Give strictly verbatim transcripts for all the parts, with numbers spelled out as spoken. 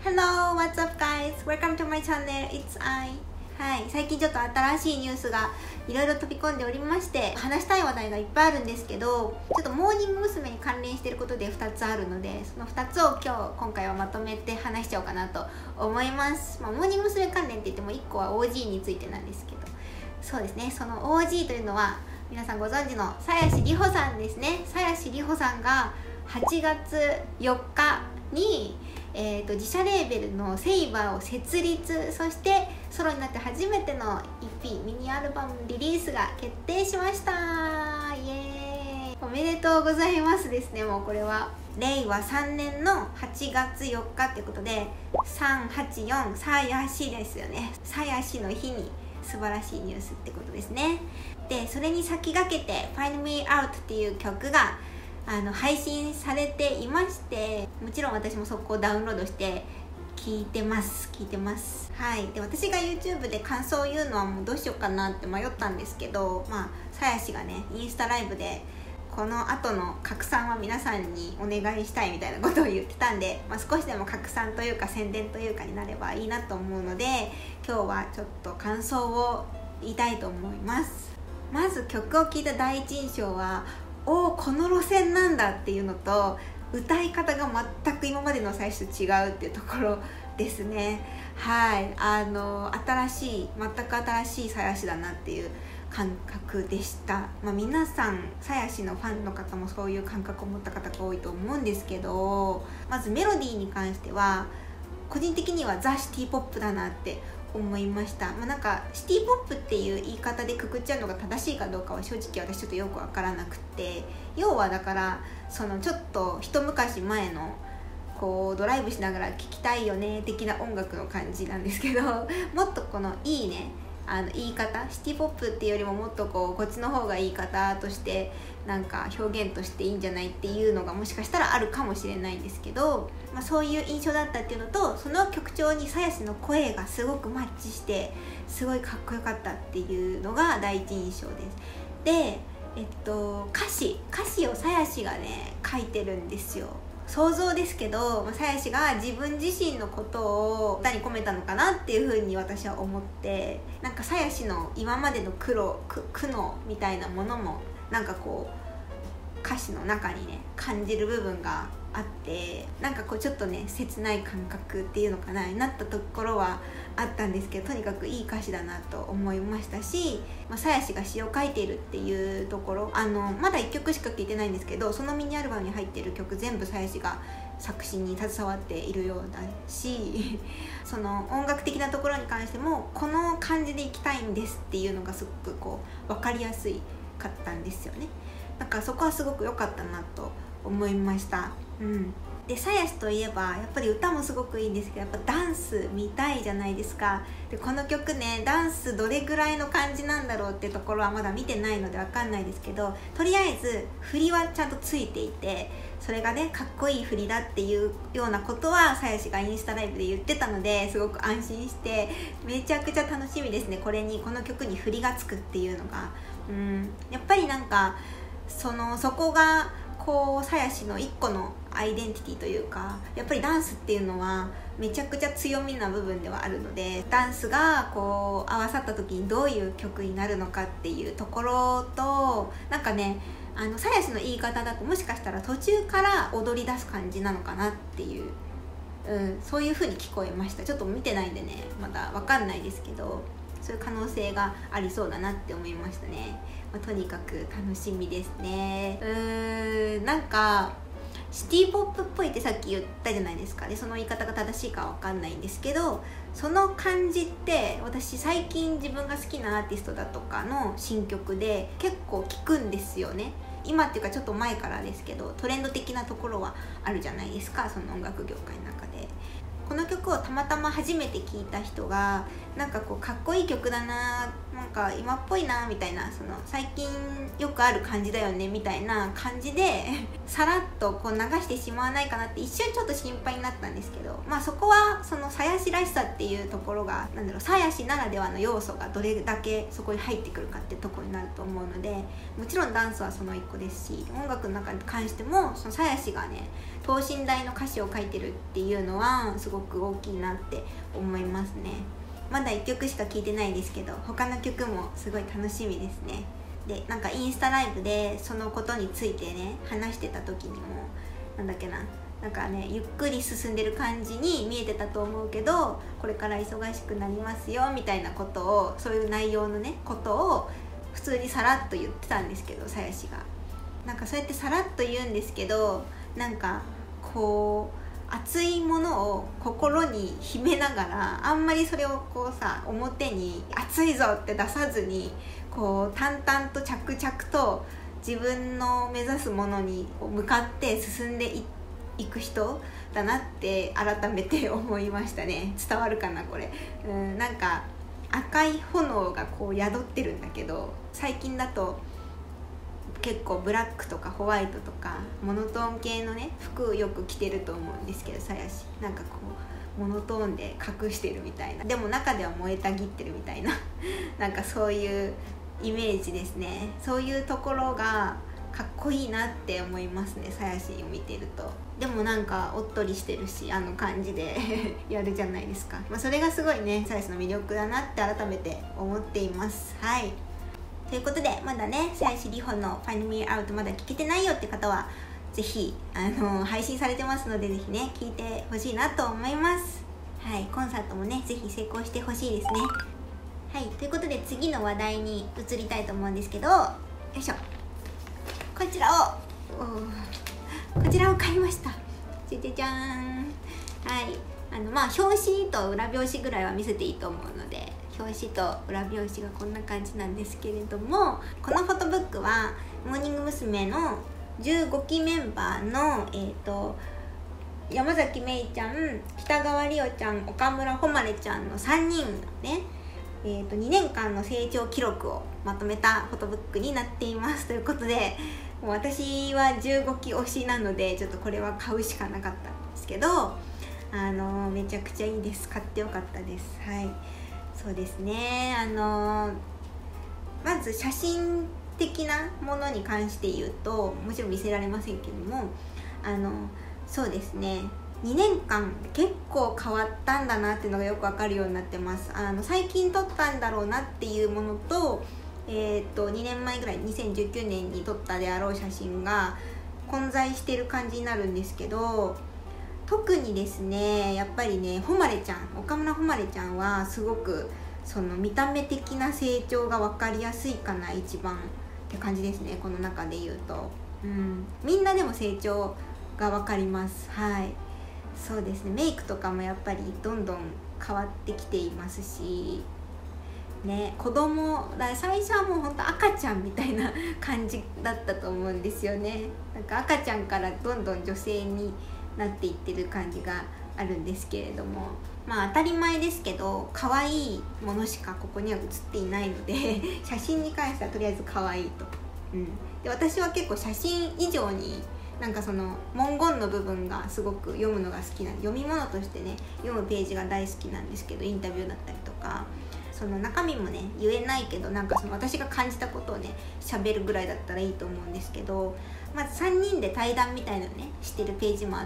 Hello, what's up guys? Welcome to my channel, it's I はい、最近ちょっと新しいニュースがいろいろ飛び込んでおりまして話したい話題がいっぱいあるんですけど、ちょっとモーニング娘。に関連していることでふたつあるので、そのふたつを今日今回はまとめて話しちゃおうかなと思います。まあ、モーニング娘。関連って言ってもいっこは オージー についてなんですけど、そうですね、その オージー というのは皆さんご存知の鞘師里穂さんですね。鞘師里穂さんがはちがつよっかにえー、と自社レーベルのセイバーを設立、そしてソロになって初めての イーピー ミニアルバムリリースが決定しました。イエーイ、おめでとうございますですね。もうこれはれいわさんねんのはちがつよっかってことでさんはちよん鞘師ですよね。鞘師の日に素晴らしいニュースってことですね。でそれに先駆けて Find Me Out っていう曲があの配信されていまして、もちろん私もそこをダウンロードして聞いてます聞いてますはい。で私が YouTube で感想を言うのはもうどうしようかなって迷ったんですけど、まあ鞘師がねインスタライブでこの後の拡散は皆さんにお願いしたいみたいなことを言ってたんで、まあ、少しでも拡散というか宣伝というかになればいいなと思うので、今日はちょっと感想を言いたいと思います。まず曲を聴いた第一印象は、おーこの路線なんだっていうのと、歌い方が全く今までの最初と違うっていうところですね。はい、あの新しい全く新しい鞘師だなっていう感覚でした。まあ、皆さん鞘師のファンの方もそういう感覚を持った方が多いと思うんですけど、まずメロディーに関しては個人的にはザ・シティポップだなって思いました。まあ、なんかシティポップっていう言い方でくくっちゃうのが正しいかどうかは正直私ちょっとよくわからなくて、要はだからそのちょっと一昔前のこうドライブしながら聴きたいよね的な音楽の感じなんですけど、もっとこのいいねあの言い方、シティポップっていうよりももっとこうこっちの方が言い方としてなんか表現としていいんじゃないっていうのがもしかしたらあるかもしれないんですけど、まあ、そういう印象だったっていうのと、その曲調に鞘師の声がすごくマッチしてすごいかっこよかったっていうのが第一印象です。で、えっと、歌詞歌詞を鞘師がね書いてるんですよ。想像ですけど、鞘師が自分自身のことを歌に込めたのかなっていう風に私は思って、なんか鞘師の今までの苦労苦苦悩みたいなものもなんかこう歌詞の中にね感じる部分があって、なんかこうちょっとね切ない感覚っていうのかなになったところはあったんですけど、とにかくいい歌詞だなと思いましたし、まあ、鞘師が詩を書いているっていうところ、あのまだいっきょくしか聴いてないんですけど、そのミニアルバムに入っている曲全部鞘師が作詞に携わっているようだしその音楽的なところに関してもこの感じでいきたいんですっていうのがすごくこう分かりやすいかったんですよね。だからそこはすごく良かったなと思いました。うん、で鞘師といえばやっぱり歌もすごくいいんですけど、やっぱダンス見たいじゃないですか。でこの曲ねダンスどれぐらいの感じなんだろうってところはまだ見てないので分かんないですけど、とりあえず振りはちゃんとついていて、それがねかっこいい振りだっていうようなことは鞘師がインスタライブで言ってたので、すごく安心してめちゃくちゃ楽しみですね。これにこの曲に振りがつくっていうのが、うん、やっぱりなんかそのそこがこう鞘師の一個のアイデンティティというか、やっぱりダンスっていうのはめちゃくちゃ強みな部分ではあるので、ダンスがこう合わさった時にどういう曲になるのかっていうところと、なんかねあの鞘師の言い方だともしかしたら途中から踊り出す感じなのかなっていう、うん、そういう風に聞こえました。ちょっと見てないんでねまだ分かんないですけど、そういう可能性がありそうだなって思いましたね。まあ、とにかく楽しみですね。うーんなんかシティポップっぽいってさっき言ったじゃないですか。でその言い方が正しいかは分かんないんですけど、その感じって私最近自分が好きなアーティストだとかの新曲で結構聞くんですよね。今っていうかちょっと前からですけど、トレンド的なところはあるじゃないですか、その音楽業界の中で。この曲をたまたま初めて聴いた人がなんかこうかっこいい曲だな、 なんか今っぽいなみたいな、その最近よくある感じだよねみたいな感じでさらっとこう流してしまわないかなって一瞬ちょっと心配になったんですけど、まあそこはその鞘師らしさっていうところが、なんだろう、鞘師ならではの要素がどれだけそこに入ってくるかってところになると思うので、もちろんダンスはその一個ですし、音楽の中に関してもその鞘師がね等身大の歌詞を書いてるっていうのはすごく大きいなって思いますね。まだいっきょくしか聴いてないですけど、他の曲もすごい楽しみですね。で、なんかインスタライブでそのことについてね話してた時にも、なんだっけな、なんかねゆっくり進んでる感じに見えてたと思うけど、これから忙しくなりますよみたいなことを、そういう内容のねことを普通にさらっと言ってたんですけど、鞘師がなんかそうやってさらっと言うんですけど、なんかこう熱いものを心に秘めながら、あんまりそれをこうさ表に熱いぞって出さずに、こう淡々と着々と自分の目指すものに向かって進んでいいく人だなって改めて思いましたね。伝わるかなこれ。うん、なんか赤い炎がこう宿ってるんだけど、最近だと結構ブラックとかホワイトとかモノトーン系のね服よく着てると思うんですけど、鞘師なんかこうモノトーンで隠してるみたいな、でも中では燃えたぎってるみたいななんかそういうイメージですね。そういうところがかっこいいなって思いますね、鞘師を見てると。でもなんかおっとりしてるし、あの感じでやるじゃないですか。まあ、それがすごいね鞘師の魅力だなって改めて思っています。はい、ということで、まだね鞘師里穂の Find Me Out まだ聞けてないよって方はぜひあの配信されてますので、ぜひね聞いてほしいなと思います。はい、コンサートもねぜひ成功してほしいですね。はい、ということで次の話題に移りたいと思うんですけど、よいしょ、こちらをこちらを買いました。じゃじゃじゃーん。はい、あのまあ表紙と裏表紙ぐらいは見せていいと思うので、表紙と裏表紙がこんな感じなんですけれども、このフォトブックはモーニング娘。のじゅうごきメンバーの、えー、と山崎めいちゃん、北川里央ちゃん、岡村穂希ちゃんのさんにんのね、えー、とにねんかんの成長記録をまとめたフォトブックになっています。ということで、もう私はじゅうごき推しなのでちょっとこれは買うしかなかったんですけど、あのめちゃくちゃいいです。買ってよかったです。はい、そうですね。あのまず写真的なものに関して言うと、もちろん見せられませんけども、あのそうですね、にねんかん結構変わったんだなっていうのがよくわかるようになってます。あの最近撮ったんだろうなっていうものと、えー、とにねんまえぐらいにせんじゅうきゅうねんに撮ったであろう写真が混在してる感じになるんですけど、特にですねやっぱりね誉ちゃん、岡村誉ちゃんはすごくその見た目的な成長が分かりやすいかな、一番って感じですね、この中で言うと。うん、みんなでも成長が分かります。はい、そうですね、メイクとかもやっぱりどんどん変わってきていますしね、子供だ、最初はもうほんと赤ちゃんみたいな感じだったと思うんですよね。なんか赤ちゃんからどんどん女性になっていってる感じがあるんですけれども、まあ当たり前ですけど可愛いものしかここには写っていないので写真に関してはとりあえず可愛いと、うん、で私は結構写真以上になんかその文言の部分がすごく読むのが好きな、読み物としてね読むページが大好きなんですけど、インタビューだったりとか、その中身もね言えないけど、なんかその私が感じたことをね喋るぐらいだったらいいと思うんですけど、まずさんにんで対談みたいなのねしてるページもあって、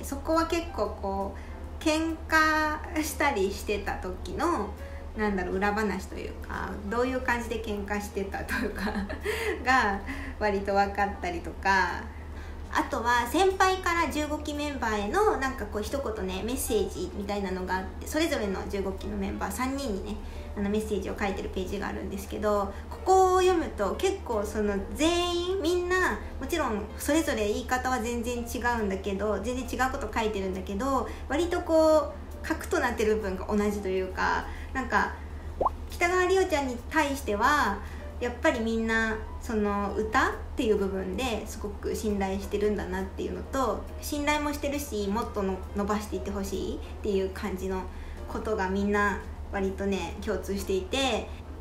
そこは結構こう喧嘩したりしてた時のなんだろう裏話というか、どういう感じで喧嘩してたというかが割と分かったりとか、あとは先輩からじゅうごきメンバーへのなんかこう一言ねメッセージみたいなのがあって、それぞれのじゅうごきのメンバーさんにんにねあのメッセージを書いてるページがあるんですけど、ここを読むと結構その全員みんなもちろんそれぞれ言い方は全然違うんだけど、全然違うこと書いてるんだけど、割とこう核となってる部分が同じというか、なんか北川里央ちゃんに対してはやっぱりみんなその歌っていう部分ですごく信頼してるんだなっていうのと、信頼もしてるしもっとの伸ばしていってほしいっていう感じのことがみんな割とね共通していて、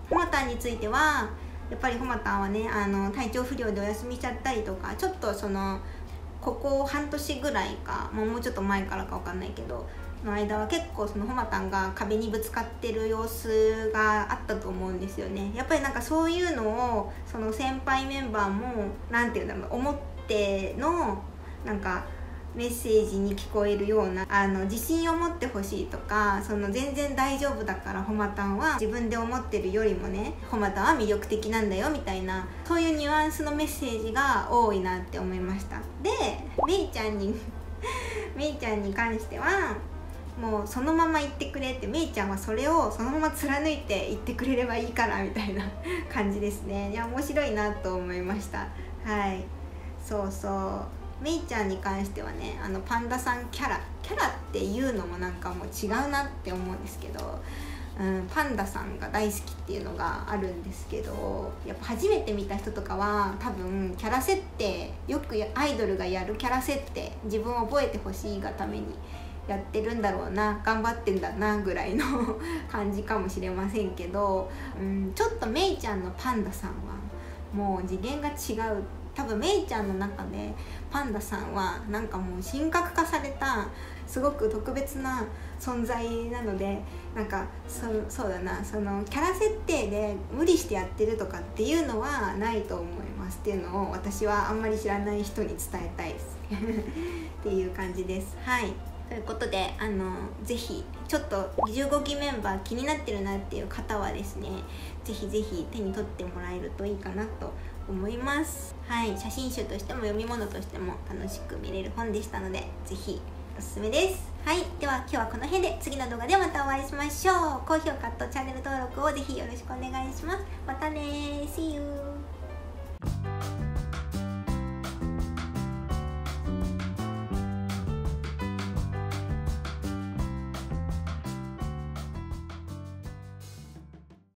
ほまたんについてはやっぱりほまたんはね、あの体調不良でお休みしちゃったりとか、ちょっとそのここ半年ぐらいか、もうもうちょっと前からか分かんないけどの間は結構そのほまたんが壁にぶつかってる様子があったと思うんですよね。やっぱりなんかそういうのをその先輩メンバーもなんていうんだろう、思ってのなんかメッセージに聞こえるような、あの自信を持ってほしいとか、その全然大丈夫だからほまたんは自分で思ってるよりもね、ほまたんは魅力的なんだよみたいな、そういうニュアンスのメッセージが多いなって思いました。でめいちゃんにめいちゃんに関してはもうそのまま言ってくれって、めいちゃんはそれをそのまま貫いて言ってくれればいいからみたいな感じですね。いや面白いなと思いました。はい、そうそう、めいちゃんに関してはね、あのパンダさんキャラキャラっていうのもなんかもう違うなって思うんですけど、うん、パンダさんが大好きっていうのがあるんですけど、やっぱ初めて見た人とかは多分キャラ設定、よくアイドルがやるキャラ設定、自分を覚えてほしいがためにやってるんだろうな、頑張ってんだなぐらいの感じかもしれませんけど、うん、ちょっとめいちゃんのパンダさんはもう次元が違う。多分めいちゃんの中でパンダさんはなんかもう神格化されたすごく特別な存在なので、なんか そ, そうだなそのキャラ設定で無理してやってるとかっていうのはないと思いますっていうのを私はあんまり知らない人に伝えたいですっていう感じです。はい、ということで、あのぜひちょっとじゅうごきメンバー気になってるなっていう方はですね、ぜひぜひ手に取ってもらえるといいかなと思います。はい、写真集としても読み物としても楽しく見れる本でしたので、ぜひおすすめです。はい、では今日はこの辺で、次の動画でまたお会いしましょう。高評価とチャンネル登録をぜひよろしくお願いします。またねー、See you!